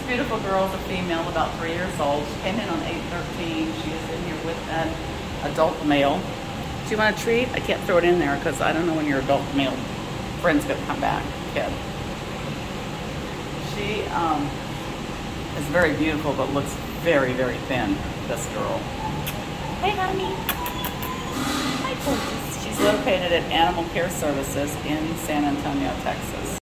beautiful girl is a female, about 3 years old. She came in on 8/13. She is in here with an adult male. Do you want a treat? I can't throw it in there because I don't know when your adult male friend's going to come back, kid. She is very beautiful, but looks very, very thin, this girl. Hey, honey. Hi, gorgeous. She's located at Animal Care Services in San Antonio, Texas.